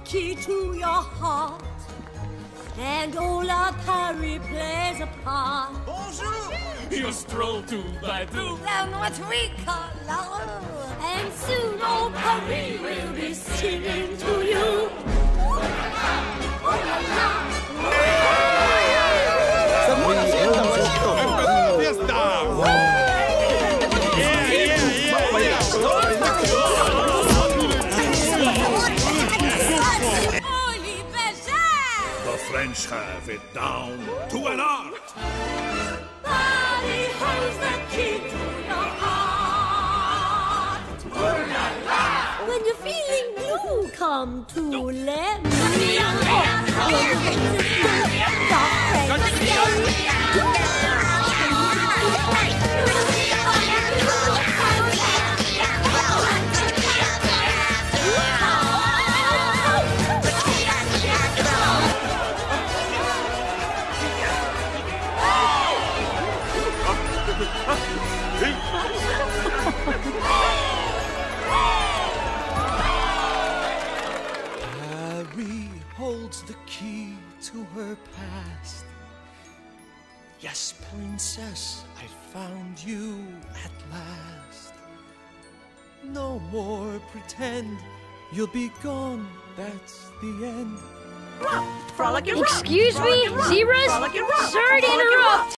key to your heart. And Ola Harry plays a part. Bonjour! You stroll to by two. And what we call love. And soon old Harry will be singing to you. The French have it down to an art. Body holds the key to your heart. When you're feeling blue, come to let me. Harry holds the key to her past. Yes, princess, I found you at last. No more pretend, you'll be gone, that's the end. Frolic and rock. Excuse me, zebras? Frolic and rock. Sorry to interrupt.